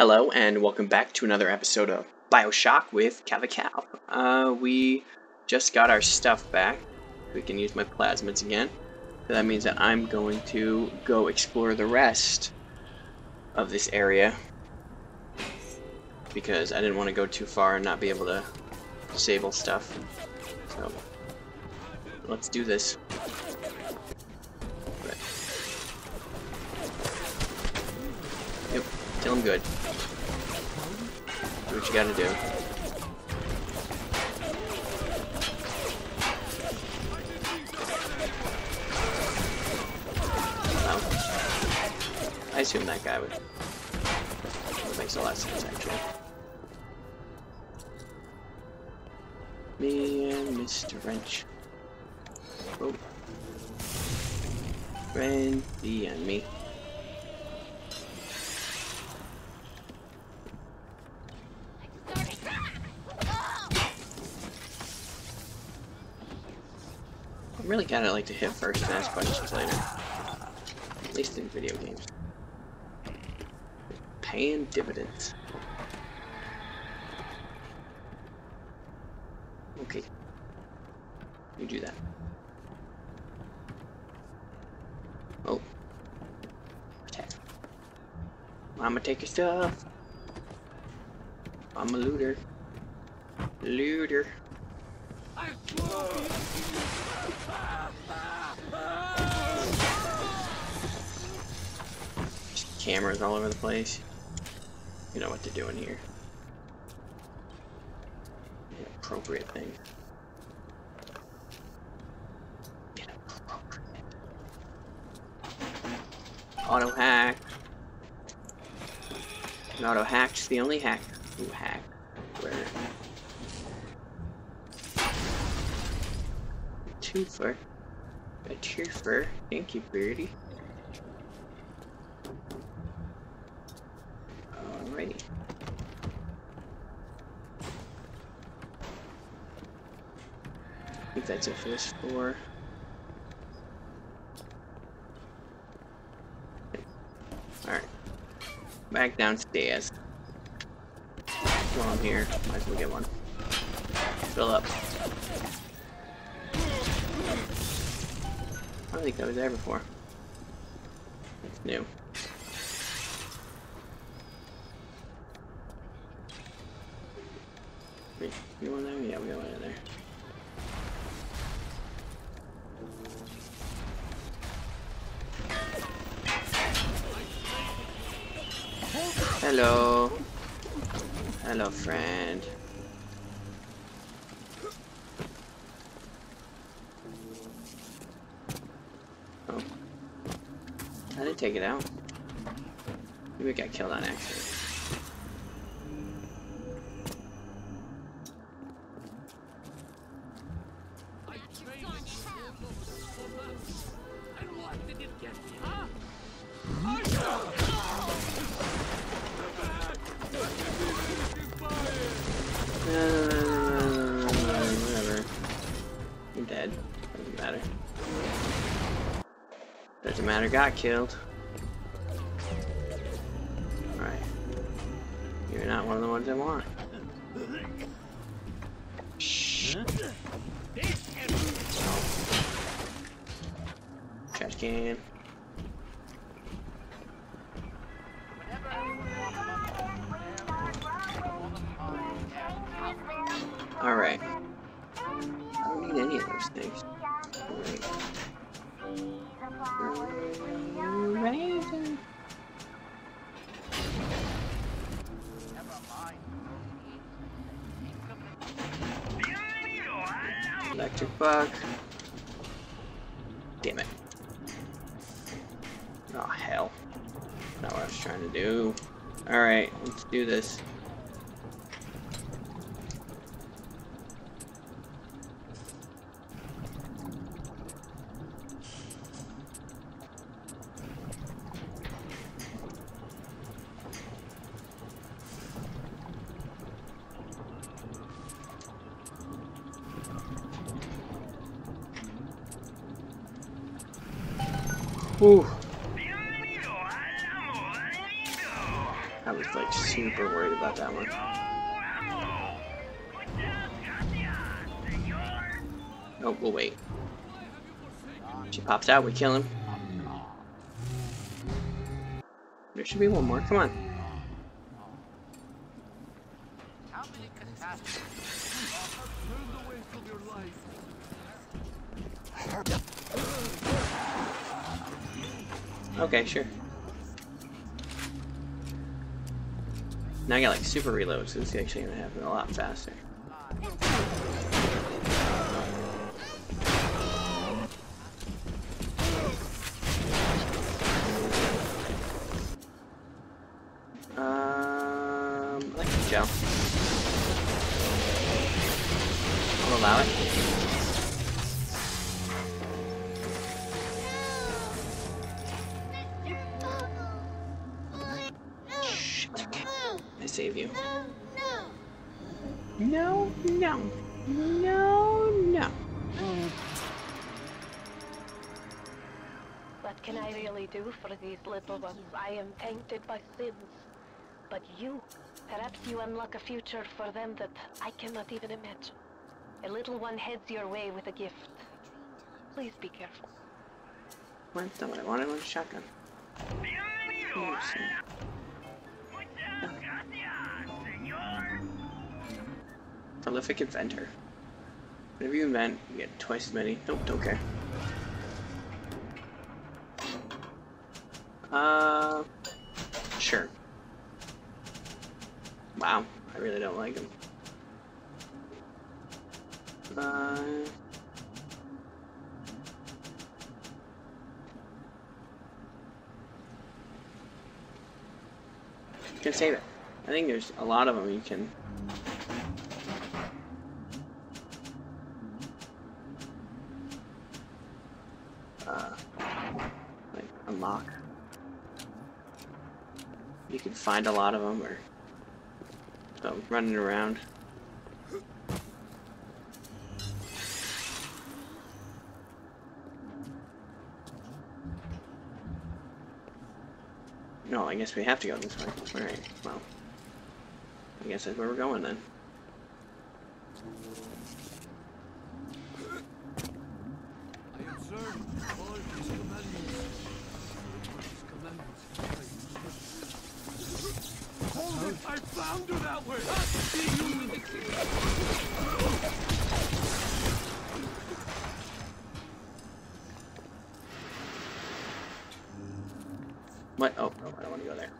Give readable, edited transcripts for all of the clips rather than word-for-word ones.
Hello and welcome back to another episode of Bioshock with Cavacal. We just got our stuff back. We can use my plasmids again. So that means that I'm going to go explore the rest of this area. Because I didn't want to go too far and not be able to disable stuff. So, let's do this. Yep, kill him good. Do what you gotta do. Well, I assume that guy would. That makes a lot of sense, actually. Me and Mr. Wrench. Oh. Friend the enemy. I really kinda like to hit first and ask questions later. At least in video games. Paying dividends. Okay. You do that. Oh. Attack. I'ma take your stuff. I'm a looter. Looter. Just cameras all over the place. You know what they're doing here. Inappropriate thing. Inappropriate. Auto hack. An auto hack's the only hack who hack. Where? Twofer. A twofer. Thank you, birdie. Alrighty. I think that's it for this floor. Alright. Back downstairs. While I'm here, might as well get one. Fill up. I don't think that was there before. It's new. Wait, you want there? Yeah, we got one in there. Hello. Hello, friend. Oh. I didn't take it out. Maybe it got killed on accident. Whatever. You're dead. Doesn't matter. Doesn't matter, got killed. Alright. You're not one of the ones I want. Shh. Trash can. Alright. I don't need any of those things. Right. Electric bug. Damn it. Oh hell. Not what I was trying to do. Alright, let's do this. Ooh. That was like super worried about that one. Oh, we'll wait. She pops out, we kill him. There should be one more, come on. Okay, sure. Now I got like super reloads, so it's actually gonna happen a lot faster. I like the gel. I'll allow it. I save you. No, no, no, no. What can I really do for these little ones? I am tainted by sins. But you, perhaps you unlock a future for them that I cannot even imagine. A little one heads your way with a gift. Please be careful. Well, that's not what I wanted. I wanted a shotgun. Prolific inventor. Whenever you invent, you get twice as many. Nope, don't care. Sure. Wow, I really don't like him. You can save it. I think there's a lot of them you can. Like unlock. You can find a lot of them, or so running around. No, I guess we have to go this way. Alright, well. I guess that's where we're going then. I observe all his commandments. Hold it! I found you that way! See you in the What? Oh, no, I don't want to go there.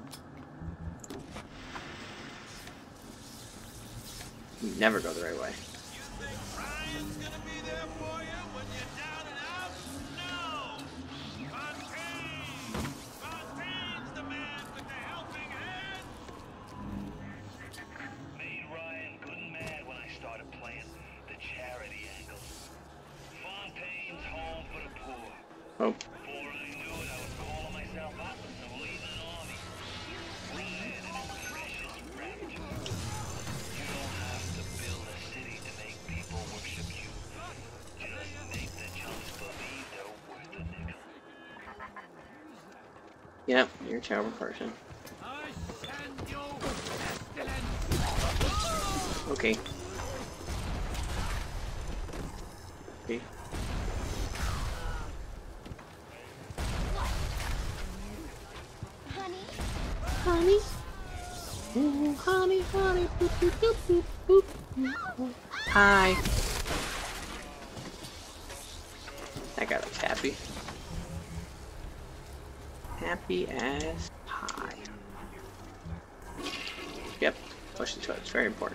You never go the right way. You think Ryan's gonna be there for you when you're down and out? No! Fontaine! Fontaine's the man with the helping hand! Made Ryan good and mad when I started playing the charity angle. Fontaine's home for the poor. Oh. Before I knew it, I was calling myself out to lead an army. Ryan and his precious rapture. You don't have to build a city to make people worship you. Just make the chumps believe they're worth a nickel. Yep, you're a terrible person. I send you pestilence! Okay. Okay. Honey? Ooh, honey, honey, boop, boop, boop, boop, boop. Hi. That guy looks happy. Happy as pie. Yep, flush the toilet. It's very important.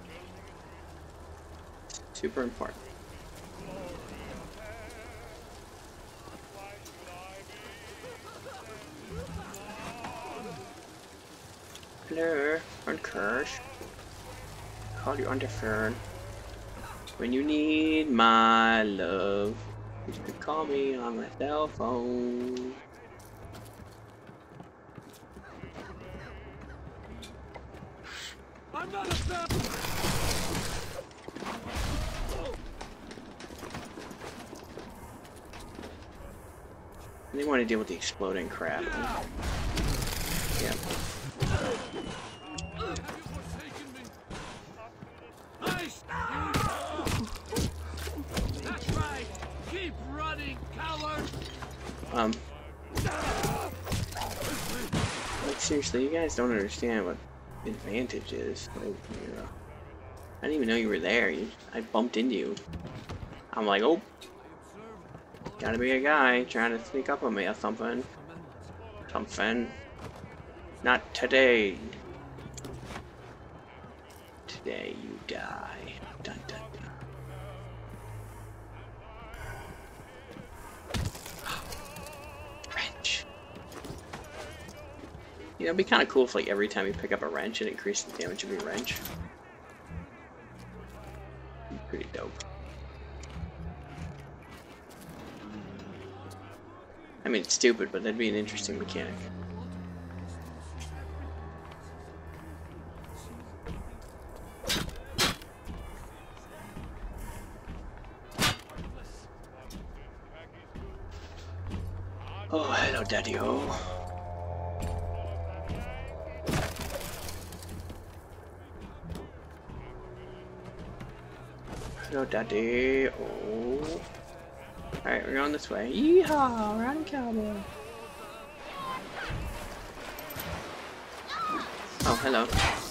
Super important. Hello, on Kirsch. Call you on the phone. When you need my love, you can call me on my cell phone. I'm not a bad... They want to deal with the exploding crap. Yep. seriously, you guys don't understand what advantage is. Like, I didn't even know you were there. I bumped into you. I'm like, oh, gotta be a guy trying to sneak up on me or something. Not today. Today you die. Dun dun dun. Wrench. You know, it'd be kind of cool if, like, every time you pick up a wrench, it increases the damage of your wrench. Pretty dope. I mean, it's stupid, but that'd be an interesting mechanic. Oh, hello, Daddy-O. Hello, Daddy. Oh. Alright, we're going this way. Yeehaw! Riding cowboy. Oh, hello.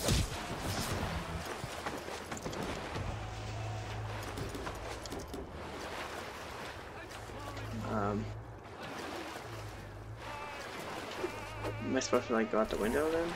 Am I supposed to, like, go out the window then?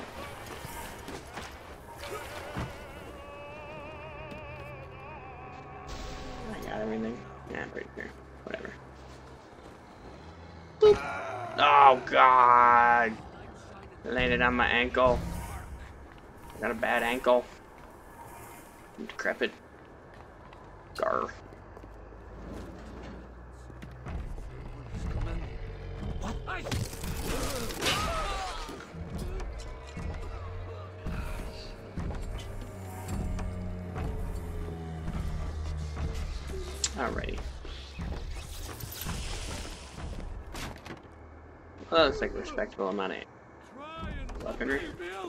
I got everything. Yeah, I'm pretty sure. Whatever. Boop. Oh, God! Landed on my ankle. I got a bad ankle. I'm decrepit. Gar. Alrighty. Well, that's like a respectable amount of weaponry.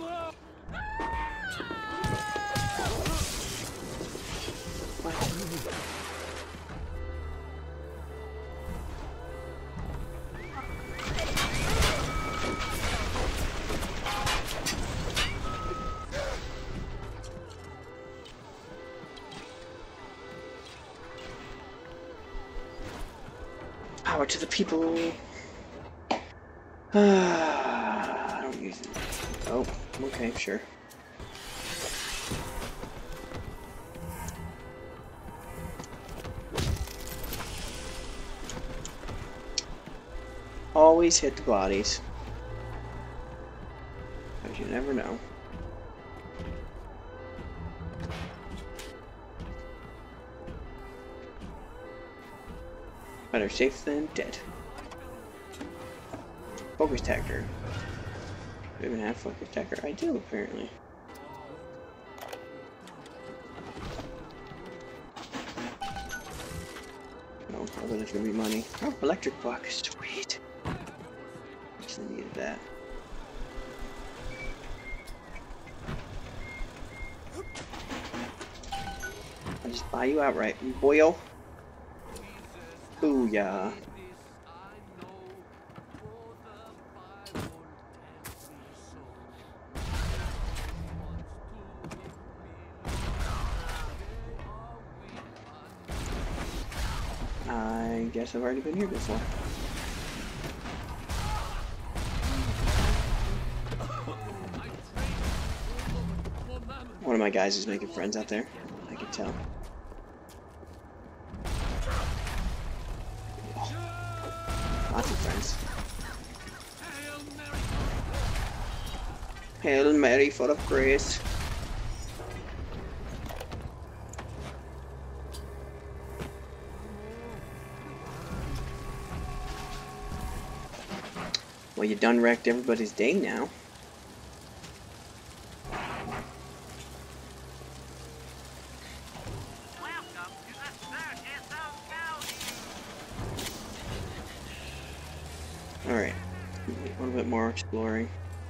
Power to the people. I don't use it. Oh, okay, sure. Always hit the bodies. Because you never know. Better safe than dead. Focus Tactor. Do we even have Focus Tactor? I do, apparently. No, I thought there's gonna be money. Oh, electric block. Sweet. Actually needed that. I'll just buy you outright, boyo. Booyah. I guess I've already been here before. One of my guys is making friends out there. I can tell. Lots of friends. Hail Mary, full of grace. Well, you done wrecked everybody's day now. Alright, a little bit more exploring.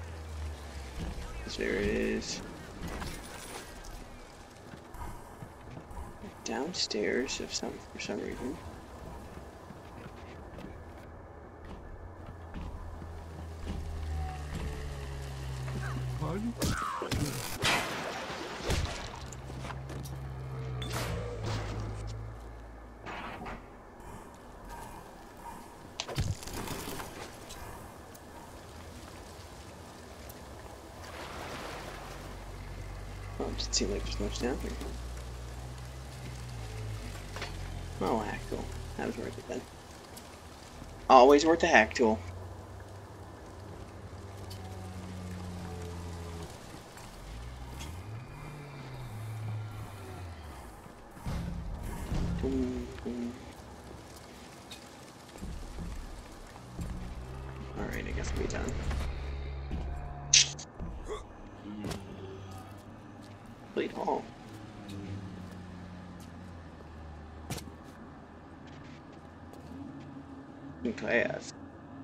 There it is. Downstairs for some reason. fun? Oh, it doesn't seem like there's much down here. Oh, hack tool. That was worth it then. Always worth a hack tool. Boom, boom. Alright, I guess we'll be done. Complete haul. In class.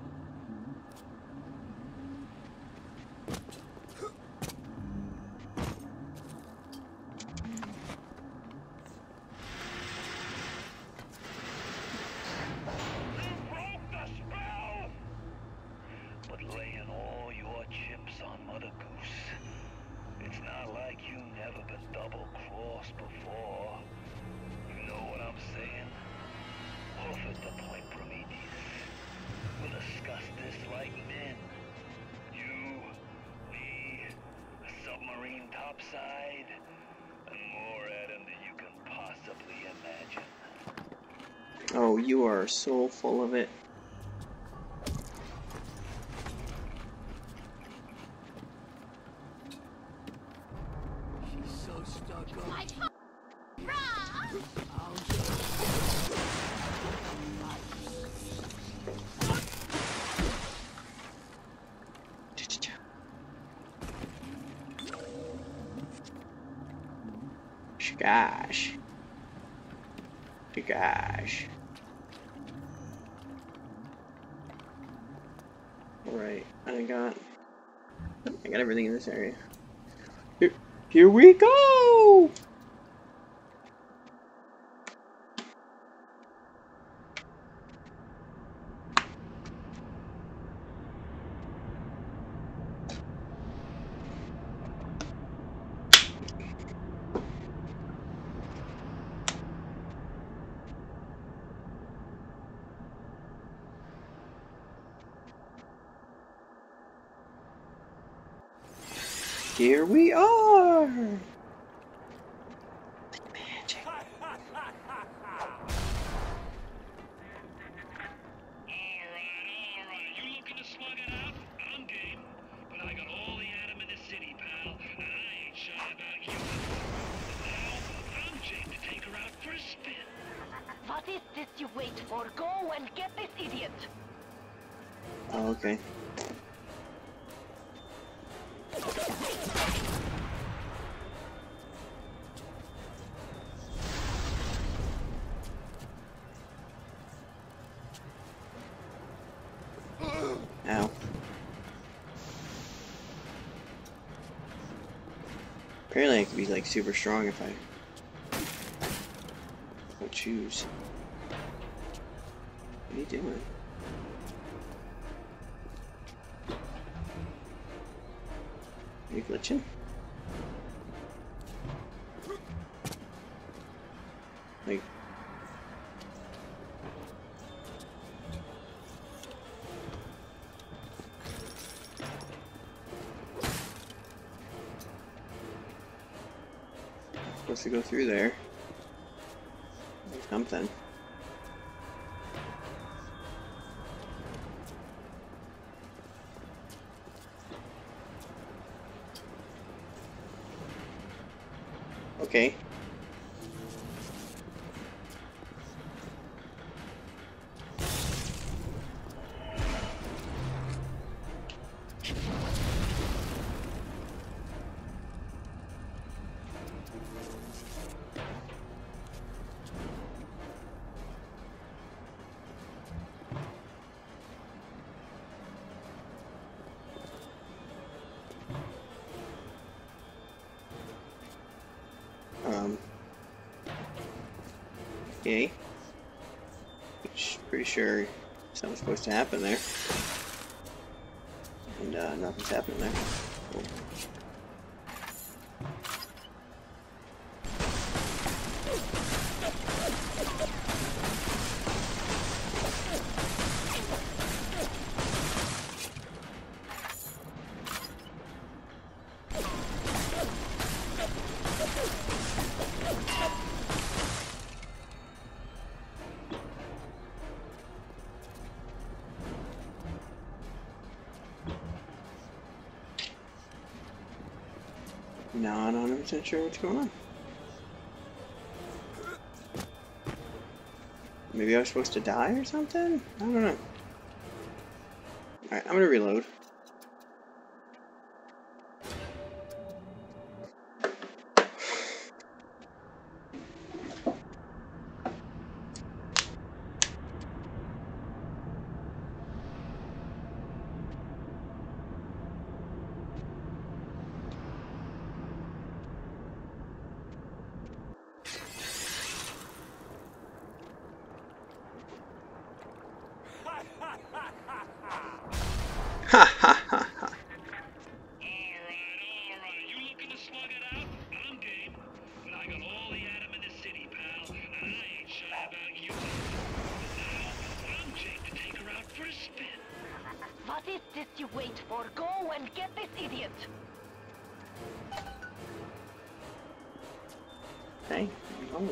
Broke the spell! But laying all your chips on Mother Goose. It's not like you never been double-crossed before. You know what I'm saying? Off at the Point Prometheus. We'll discuss this like men. You, me, a submarine topside, and more Adam than you can possibly imagine. Oh, you are so full of it. She's so stuck up. Gosh. Gosh. Alright, I got everything in this area. Here we go! Here we are! Magic. Alright. You looking to slug it out? I'm game. But I got all the Adam in the city, pal. And I ain't shy about you. Now, I'm game to take her out for a spin. What is this you wait for? Go and get this idiot! Oh, okay. Ow. Apparently I could be like super strong if I choose. What are you doing? Are you glitching? Like, supposed to go through there. Something. Okay. Okay. Pretty sure something's supposed to happen there. And nothing's happening there. Cool. Not 100% sure what's going on. Maybe I was supposed to die or something? I don't know. Alright, I'm gonna reload. Ha ha ha ha. Alright. You looking to slug it out? I'm game. But I got all the Adam in the city, pal. And I ain't shy about you. Now, I'm Jake to take her out for a spin. What is this you wait for? Go and get this idiot! Hey, oh.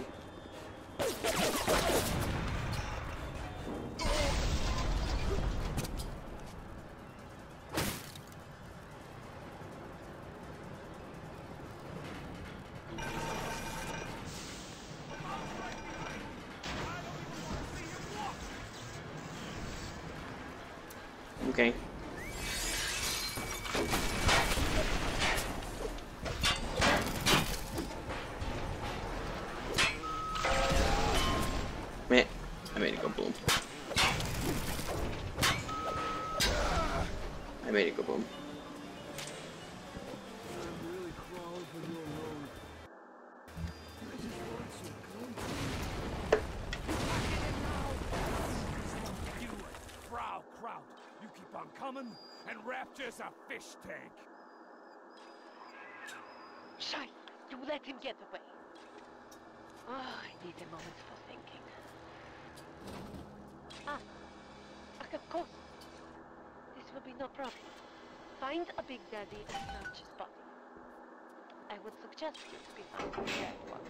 Okay. Man, I made it go boom. I made it go boom. You Frau Kraut, you keep on coming, and Rapture's a fish tank. Shite! You let him get away. Oh, I need a moment for thinking. Of course. This will be no problem. Find a Big Daddy and search his body. I would suggest you to be found a dead one.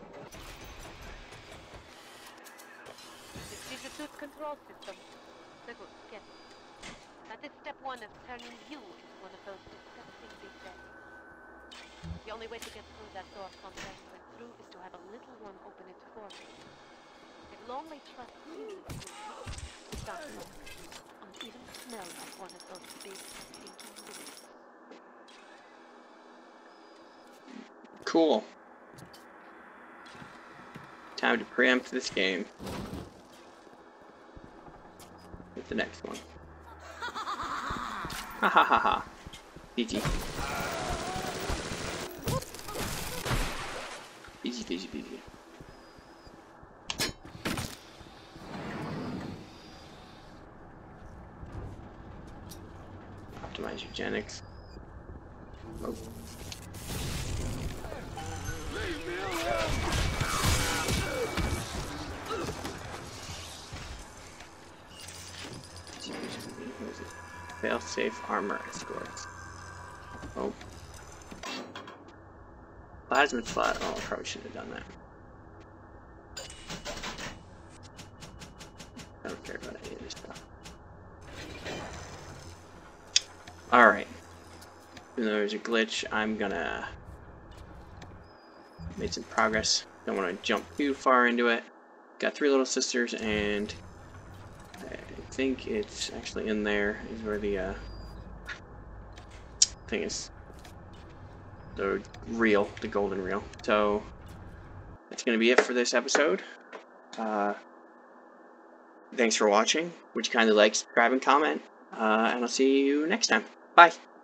This is the tooth control system. So good, get it. That is step one of turning you into one of those disgusting Big Daddies. The only way to get through that door Fontaine went through is to have a little one open it for me. It will only trust you to start talking, and even smell like one of those big, stinky things. Cool. Time to preempt this game with the next one. Ha ha ha ha. Peachy. Peachy, peachy, peachy. Optimize eugenics. Oh. Fail-safe armor escorts. Oh. Plasmid flat. Oh, I probably should have done that. I don't care about any of this stuff. Alright. Even though there's a glitch, I'm gonna make some progress. Don't want to jump too far into it. Got 3 little sisters, and I think it's actually in there is where the thing is. The reel, the golden reel. So that's gonna be it for this episode. Thanks for watching. Would you kindly like, subscribe, and comment? And I'll see you next time. Bye.